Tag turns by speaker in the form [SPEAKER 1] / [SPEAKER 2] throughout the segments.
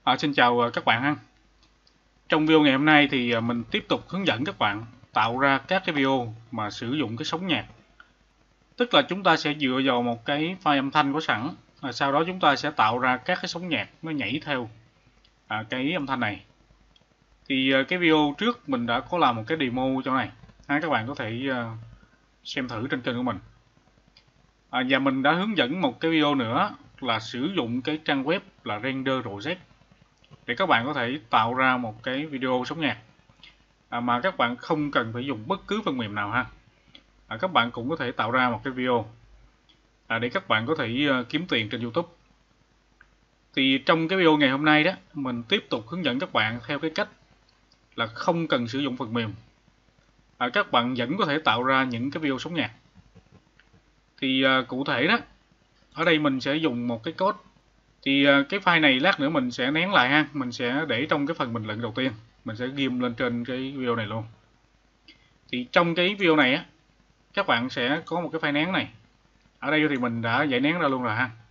[SPEAKER 1] Xin chào các bạn ha. Trong video ngày hôm nay thì mình tiếp tục hướng dẫn các bạn tạo ra các cái video mà sử dụng cái sóng nhạc. Tức là chúng ta sẽ dựa vào một cái file âm thanh có sẵn, sau đó chúng ta sẽ tạo ra các cái sóng nhạc nó nhảy theo cái âm thanh này. Thì cái video trước mình đã có làm một cái demo chỗ này, các bạn có thể xem thử trên kênh của mình. Và mình đã hướng dẫn một cái video nữa là sử dụng cái trang web là Render.rz để các bạn có thể tạo ra một cái video sóng nhạc mà các bạn không cần phải dùng bất cứ phần mềm nào ha. Các bạn cũng có thể tạo ra một cái video để các bạn có thể kiếm tiền trên YouTube. Thì trong cái video ngày hôm nay đó, mình tiếp tục hướng dẫn các bạn theo cái cách là không cần sử dụng phần mềm. Các bạn vẫn có thể tạo ra những cái video sóng nhạc. Thì cụ thể đó, ở đây mình sẽ dùng một cái code. Thì cái file này lát nữa mình sẽ nén lại ha, mình sẽ để trong cái phần bình luận đầu tiên, mình sẽ ghim lên trên cái video này luôn. Thì trong cái video này á, các bạn sẽ có một cái file nén này. Ở đây thì mình đã giải nén ra luôn rồi ha.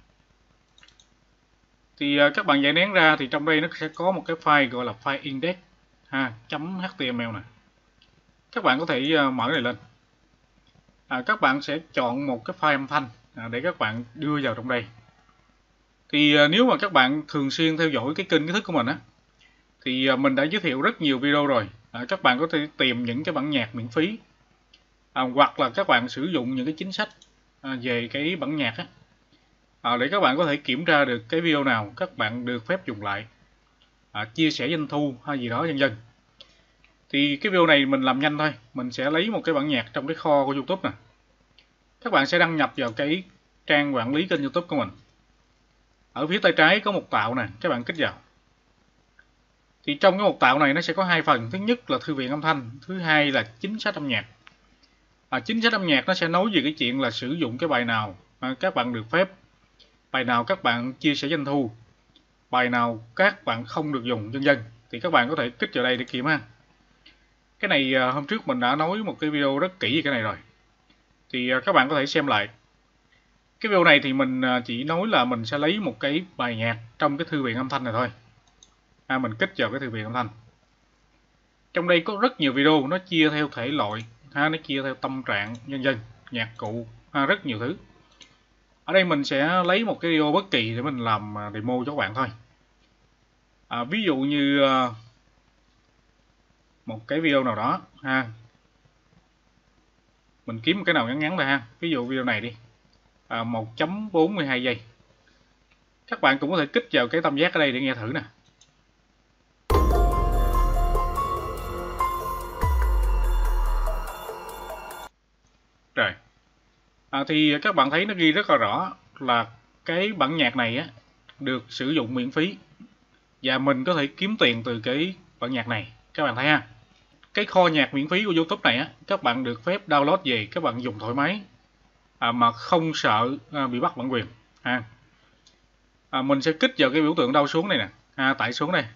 [SPEAKER 1] Thì các bạn giải nén ra thì trong đây nó sẽ có một cái file gọi là file index .html này. Các bạn có thể mở này lên. Các bạn sẽ chọn một cái file âm thanh để các bạn đưa vào trong đây. Thì nếu mà các bạn thường xuyên theo dõi cái kênh kiến thức của mình á, thì mình đã giới thiệu rất nhiều video rồi. Các bạn có thể tìm những cái bản nhạc miễn phí, hoặc là các bạn sử dụng những cái chính sách về cái bản nhạc á, để các bạn có thể kiểm tra được cái video nào các bạn được phép dùng lại, chia sẻ doanh thu hay gì đó vân vân. Thì cái video này mình làm nhanh thôi, mình sẽ lấy một cái bản nhạc trong cái kho của YouTube nè. Các bạn sẽ đăng nhập vào cái trang quản lý kênh YouTube của mình. Ở phía tay trái có mục tạo nè, các bạn kích vào. Thì trong cái mục tạo này nó sẽ có hai phần, thứ nhất là thư viện âm thanh, thứ hai là chính sách âm nhạc. Chính sách âm nhạc nó sẽ nói về cái chuyện là sử dụng cái bài nào các bạn được phép, bài nào các bạn chia sẻ doanh thu, bài nào các bạn không được dùng vân vân. Thì các bạn có thể kích vào đây để kiểm ha. Cái này hôm trước mình đã nói một cái video rất kỹ về cái này rồi. Thì các bạn có thể xem lại. Cái video này thì mình chỉ nói là mình sẽ lấy một cái bài nhạc trong cái thư viện âm thanh này thôi. Mình kích vào cái thư viện âm thanh. Trong đây có rất nhiều video, nó chia theo thể loại, nó chia theo tâm trạng, vân vân, nhạc cụ, rất nhiều thứ. Ở đây mình sẽ lấy một cái video bất kỳ để mình làm demo cho các bạn thôi. Ví dụ như một cái video nào đó mình kiếm một cái nào ngắn ngắn thôi ha. Ví dụ video này đi, 1.42 giây. Các bạn cũng có thể kích vào cái tam giác ở đây để nghe thử nè. Rồi. Thì các bạn thấy nó ghi rất là rõ là cái bản nhạc này á được sử dụng miễn phí và mình có thể kiếm tiền từ cái bản nhạc này. Các bạn thấy ha. Cái kho nhạc miễn phí của YouTube này á, các bạn được phép download về, các bạn dùng thoải mái mà không sợ bị bắt bản quyền mình sẽ kích vào cái biểu tượng đau xuống này nè, tải xuống đây.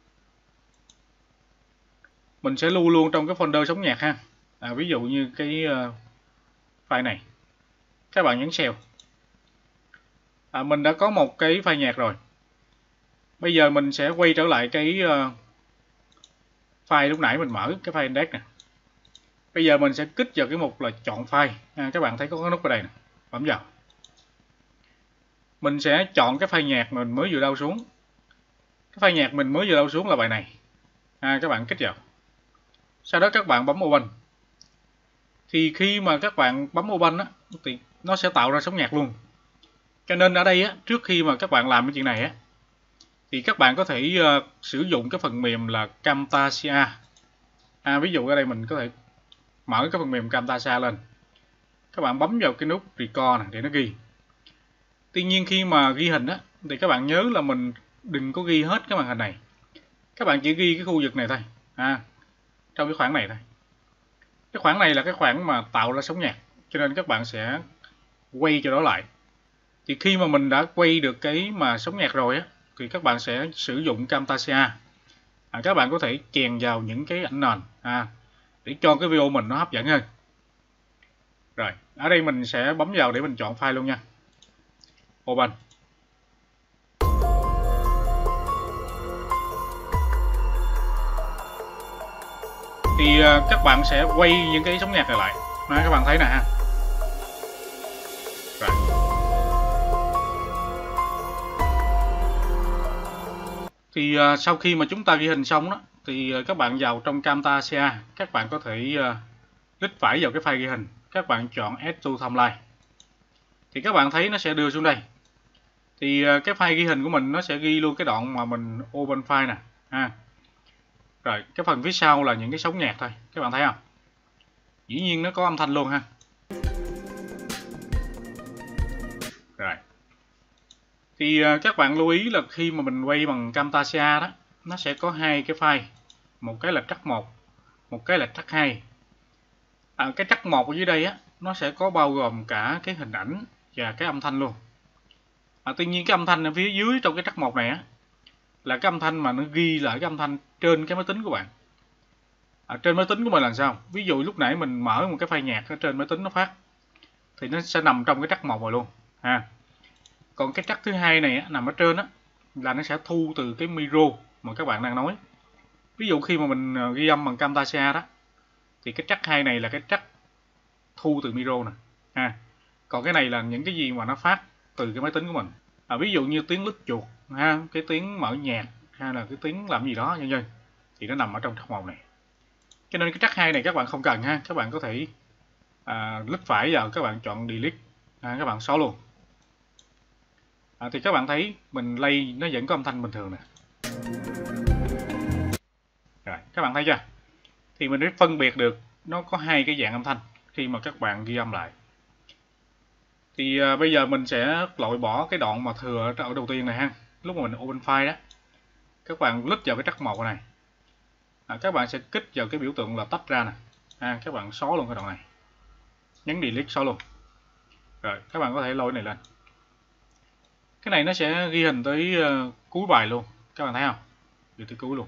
[SPEAKER 1] Mình sẽ lưu luôn trong cái folder sóng nhạc ha. Ví dụ như cái file này, các bạn nhấn save. Mình đã có một cái file nhạc rồi. Bây giờ mình sẽ quay trở lại cái file lúc nãy mình mở, cái file index nè. Bây giờ mình sẽ kích vào cái mục là chọn file. Các bạn thấy có cái nút ở đây nè, bấm vào. Mình sẽ chọn cái file nhạc mình mới vừa download xuống. Cái file nhạc mình mới vừa download xuống là bài này. Các bạn kích vào. Sau đó các bạn bấm open. Thì khi mà các bạn bấm open á, thì nó sẽ tạo ra sóng nhạc luôn. Cho nên ở đây á, trước khi mà các bạn làm cái chuyện này á, thì các bạn có thể sử dụng cái phần mềm là Camtasia. Ví dụ ở đây mình có thể mở cái phần mềm Camtasia lên. Các bạn bấm vào cái nút record này để nó ghi. Tuy nhiên khi mà ghi hình á, thì các bạn nhớ là mình đừng có ghi hết cái màn hình này. Các bạn chỉ ghi cái khu vực này thôi. Trong cái khoảng này thôi. Cái khoảng này là cái khoảng mà tạo ra sóng nhạc. Cho nên các bạn sẽ quay cho đó lại. Thì khi mà mình đã quay được cái mà sóng nhạc rồi á, thì các bạn sẽ sử dụng Camtasia. Các bạn có thể chèn vào những cái ảnh nền để cho cái video mình nó hấp dẫn hơn. Rồi, ở đây mình sẽ bấm vào để mình chọn file luôn nha. Open. thì các bạn sẽ quay những cái sống nhạc này lại. Đó, các bạn thấy nè ha. Rồi. Thì sau khi mà chúng ta ghi hình xong đó, thì các bạn vào trong Camtasia, các bạn có thể click phải vào cái file ghi hình, các bạn chọn Add to Timeline. Thì các bạn thấy nó sẽ đưa xuống đây. Thì cái file ghi hình của mình nó sẽ ghi luôn cái đoạn mà mình open file nè ha. Rồi cái phần phía sau là những cái sống nhạc thôi, các bạn thấy không? Dĩ nhiên nó có âm thanh luôn ha. Rồi. Thì các bạn lưu ý là khi mà mình quay bằng Camtasia đó, nó sẽ có hai cái file, một cái là track 1, một cái là track 2. Cái track 1 ở dưới đây á, nó sẽ có bao gồm cả cái hình ảnh và cái âm thanh luôn. Tuy nhiên cái âm thanh ở phía dưới trong cái track 1 này á, là cái âm thanh mà nó ghi lại cái âm thanh trên cái máy tính của bạn. Trên máy tính của mình là sao? Ví dụ lúc nãy mình mở một cái file nhạc ở trên máy tính nó phát, thì nó sẽ nằm trong cái track 1 rồi luôn ha. Còn cái track thứ hai này á, nằm ở trên á, là nó sẽ thu từ cái micro mà các bạn đang nói. Ví dụ khi mà mình ghi âm bằng Camtasia đó, thì cái track 2 này là cái track thu từ micro nè ha. Còn cái này là những cái gì mà nó phát từ cái máy tính của mình. Ví dụ như tiếng lướt chuột ha, cái tiếng mở nhạc hay là cái tiếng làm gì đó vân, thì nó nằm ở trong track 1 này. Cho nên cái track 2 này các bạn không cần ha, các bạn có thể click phải vào, các bạn chọn delete, các bạn xóa luôn. Thì các bạn thấy mình play nó vẫn có âm thanh bình thường nè. Rồi, các bạn thấy chưa? Thì mình mới phân biệt được nó có hai cái dạng âm thanh khi mà các bạn ghi âm lại. Thì bây giờ mình sẽ loại bỏ cái đoạn mà thừa ở đầu tiên này ha. Lúc mà mình open file đó, các bạn click vào cái track 1 này. Các bạn sẽ kích vào cái biểu tượng là tách ra nè. Các bạn xóa luôn cái đoạn này. Nhấn delete xóa luôn. Rồi, các bạn có thể lôi cái này lên. Cái này nó sẽ ghi hình tới cuối bài luôn. Các bạn thấy không? Ghi tới cuối luôn.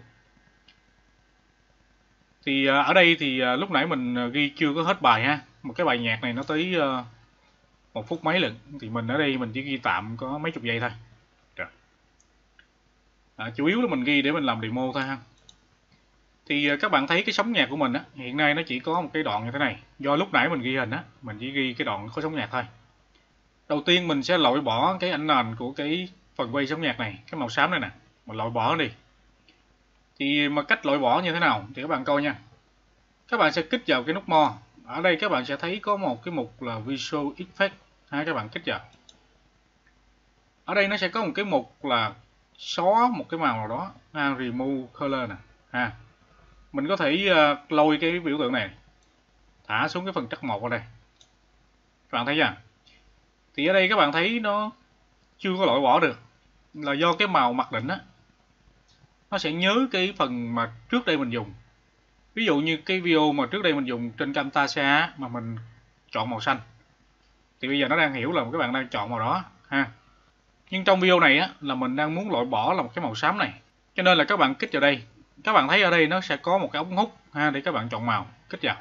[SPEAKER 1] Thì ở đây thì lúc nãy mình ghi chưa có hết bài ha. Một cái bài nhạc này nó tới 1 phút mấy lận. Thì mình ở đây mình chỉ ghi tạm có mấy chục giây thôi. Rồi. Chủ yếu là mình ghi để mình làm demo thôi ha. Thì các bạn thấy cái sóng nhạc của mình á, hiện nay nó chỉ có một cái đoạn như thế này. Do lúc nãy mình ghi hình á, mình chỉ ghi cái đoạn có sóng nhạc thôi. Đầu tiên mình sẽ loại bỏ cái ảnh nền của cái phần quay sóng nhạc này, cái màu xám này nè, mình loại bỏ nó đi. Thì mà cách loại bỏ như thế nào thì các bạn coi nha. Các bạn sẽ kích vào cái nút More. Ở đây các bạn sẽ thấy có một cái mục là Visual Effect. Các bạn kích vào. Ở đây nó sẽ có một cái mục là xóa một cái màu nào đó, Remove Color nè. Mình có thể lôi cái biểu tượng này, thả xuống cái phần track 1 ở đây. Các bạn thấy chưa? Thì ở đây các bạn thấy nó chưa có loại bỏ được, là do cái màu mặc định á, nó sẽ nhớ cái phần mà trước đây mình dùng. Ví dụ như cái video mà trước đây mình dùng trên Camtasia mà mình chọn màu xanh, thì bây giờ nó đang hiểu là các bạn đang chọn màu đó ha. Nhưng trong video này á, là mình đang muốn loại bỏ là một cái màu xám này, cho nên là các bạn kích vào đây. Các bạn thấy ở đây nó sẽ có một cái ống hút ha, để các bạn chọn màu, kích vào.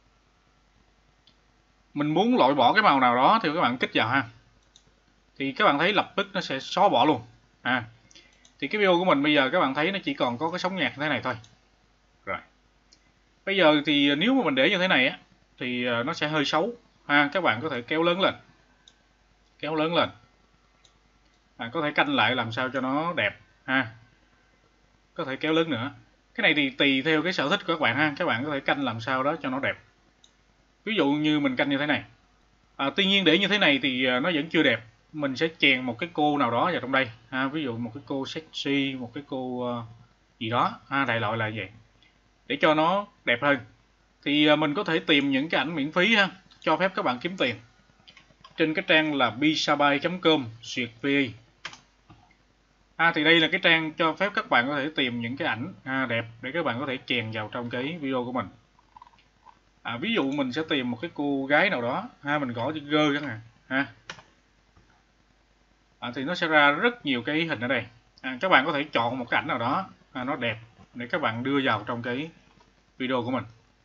[SPEAKER 1] Mình muốn loại bỏ cái màu nào đó thì các bạn kích vào ha. Thì các bạn thấy lập tức nó sẽ xóa bỏ luôn. Thì cái video của mình bây giờ các bạn thấy nó chỉ còn có cái sóng nhạc như thế này thôi. Rồi. Bây giờ thì nếu mà mình để như thế này á, thì nó sẽ hơi xấu ha. Các bạn có thể kéo lớn lên. Kéo lớn lên. Có thể canh lại làm sao cho nó đẹp ha. Có thể kéo lớn nữa. Cái này thì tùy theo cái sở thích của các bạn ha. Các bạn có thể canh làm sao đó cho nó đẹp. Ví dụ như mình canh như thế này. Tuy nhiên để như thế này thì nó vẫn chưa đẹp. Mình sẽ chèn một cái cô nào đó vào trong đây ha. Ví dụ một cái cô sexy, một cái cô gì đó ha, đại loại là vậy, để cho nó đẹp hơn. Thì mình có thể tìm những cái ảnh miễn phí ha, cho phép các bạn kiếm tiền trên cái trang là psabai.com/va. Thì đây là cái trang cho phép các bạn có thể tìm những cái ảnh đẹp để các bạn có thể chèn vào trong cái video của mình. Ví dụ mình sẽ tìm một cái cô gái nào đó ha, mình gõ chữ G chẳng hạn ha. Thì nó sẽ ra rất nhiều cái hình ở đây. Các bạn có thể chọn một cái ảnh nào đó nó đẹp để các bạn đưa vào trong cái video của mình.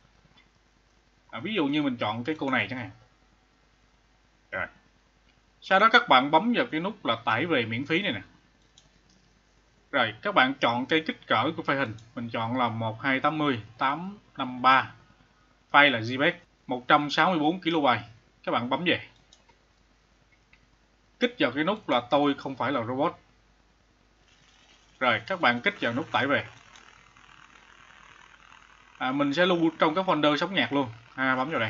[SPEAKER 1] Ví dụ như mình chọn cái cô này chẳng hạn. Rồi. Sau đó các bạn bấm vào cái nút là tải về miễn phí này nè. Rồi các bạn chọn cái kích cỡ của file hình, mình chọn là 1280 853, file là JPEG 164 KB. Các bạn bấm về, kích vào cái nút là tôi không phải là robot. Rồi các bạn kích vào nút tải về. Mình sẽ lưu trong cái folder sống nhạc luôn. Bấm vào đây.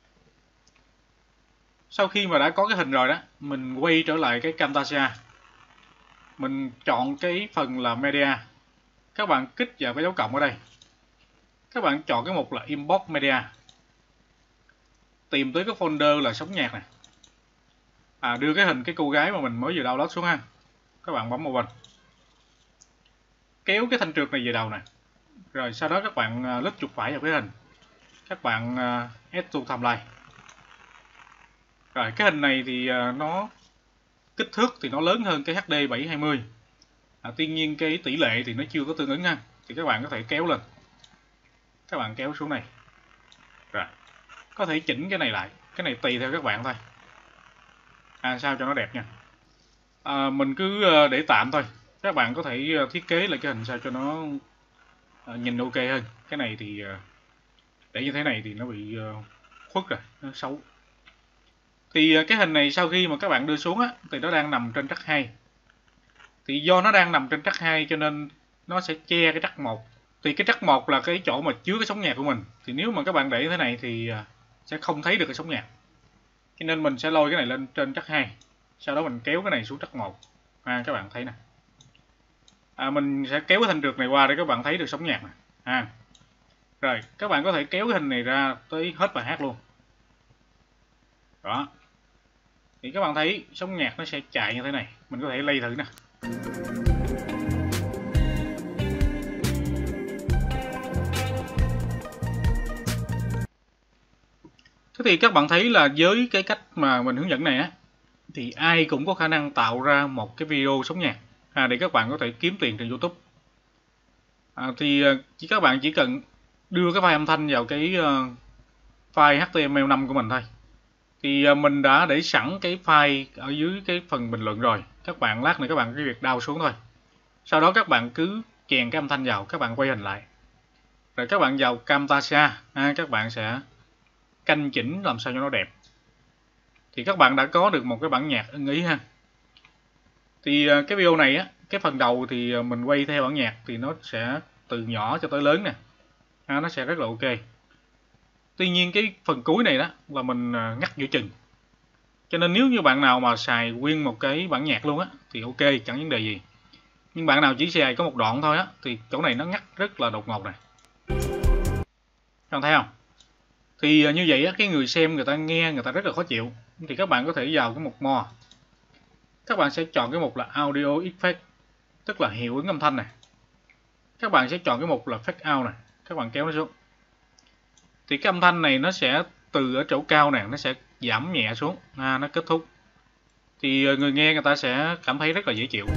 [SPEAKER 1] Sau khi mà đã có cái hình rồi đó, mình quay trở lại cái Camtasia. Mình chọn cái phần là media. Các bạn kích vào cái dấu cộng ở đây. Các bạn chọn cái mục là import media. Tìm tới cái folder là sống nhạc này. Đưa cái hình cái cô gái mà mình mới vừa download xuống ha. Các bạn bấm một bên. Kéo cái thanh trượt này về đầu này. Rồi sau đó các bạn lít chuột phải vào cái hình. Các bạn add to timeline. Rồi cái hình này thì nó kích thước thì nó lớn hơn cái HD 720. Tuy nhiên cái tỷ lệ thì nó chưa có tương ứng ha. Thì các bạn có thể kéo lên. Các bạn kéo xuống này. Rồi. Có thể chỉnh cái này lại. Cái này tùy theo các bạn thôi. Sao cho nó đẹp nha. Mình cứ để tạm thôi. Các bạn có thể thiết kế lại cái hình sao cho nó nhìn ok hơn. Cái này thì để như thế này thì nó bị khuất rồi, nó xấu. Thì cái hình này sau khi mà các bạn đưa xuống á, thì nó đang nằm trên track 2. Thì do nó đang nằm trên track 2 cho nên nó sẽ che cái track 1. Thì cái track 1 là cái chỗ mà chứa cái sóng nhạc của mình. Thì nếu mà các bạn để như thế này thì sẽ không thấy được cái sóng nhạc. Cho nên mình sẽ lôi cái này lên trên track 2. Sau đó mình kéo cái này xuống track 1. Các bạn thấy nè. Mình sẽ kéo cái thanh trượt này qua để các bạn thấy được sóng nhạc nè. Rồi, các bạn có thể kéo cái hình này ra tới hết bài hát luôn. Đó. Thì các bạn thấy sóng nhạc nó sẽ chạy như thế này. Mình có thể play thử nè. Thế thì các bạn thấy là với cái cách mà mình hướng dẫn này á, thì ai cũng có khả năng tạo ra một cái video sóng nhạc để các bạn có thể kiếm tiền trên YouTube. Thì các bạn chỉ cần đưa cái file âm thanh vào cái file HTML5 của mình thôi. Thì mình đã để sẵn cái file ở dưới cái phần bình luận rồi. Các bạn lát nữa các bạn cái việc download xuống thôi. Sau đó các bạn cứ chèn cái âm thanh vào, các bạn quay hình lại. Rồi các bạn vào Camtasia, các bạn sẽ canh chỉnh làm sao cho nó đẹp. Thì các bạn đã có được một cái bản nhạc ưng ý ha. Thì cái video này á, cái phần đầu thì mình quay theo bản nhạc thì nó sẽ từ nhỏ cho tới lớn nè. Nó sẽ rất là ok. Tuy nhiên cái phần cuối này đó là mình ngắt giữa chừng. Cho nên nếu như bạn nào mà xài nguyên một cái bản nhạc luôn á thì ok, chẳng vấn đề gì. Nhưng bạn nào chỉ xài có một đoạn thôi á thì chỗ này nó ngắt rất là đột ngột này. Các bạn thấy không? Thì như vậy á, cái người xem người ta nghe người ta rất là khó chịu. Thì các bạn có thể vào cái mục More. Các bạn sẽ chọn cái mục là Audio Effect, tức là hiệu ứng âm thanh này. Các bạn sẽ chọn cái mục là Fade Out này. Các bạn kéo nó xuống. Thì cái âm thanh này nó sẽ từ ở chỗ cao này nó sẽ giảm nhẹ xuống, nó kết thúc. Thì người nghe người ta sẽ cảm thấy rất là dễ chịu.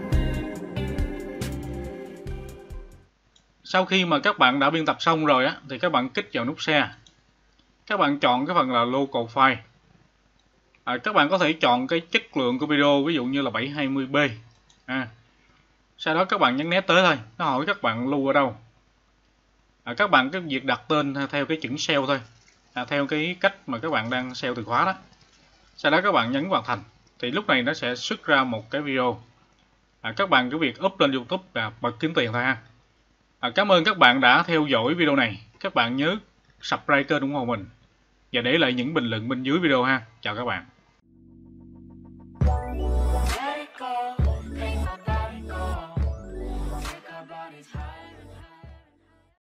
[SPEAKER 1] Sau khi mà các bạn đã biên tập xong rồi á, thì các bạn kích vào nút Share. Các bạn chọn cái phần là Local File. Các bạn có thể chọn cái chất lượng của video, ví dụ như là 720p. Sau đó các bạn nhấn Next tới thôi, nó hỏi các bạn lưu ở đâu. Các bạn cứ việc đặt tên theo cái chữ SEO thôi, theo cái cách mà các bạn đang SEO từ khóa đó. Sau đó các bạn nhấn hoàn thành, thì lúc này nó sẽ xuất ra một cái video. Các bạn cứ việc up lên YouTube và bật kiếm tiền thôi ha. Cảm ơn các bạn đã theo dõi video này. Các bạn nhớ subscribe kênh ủng hộ mình và để lại những bình luận bên dưới video ha. Chào các bạn.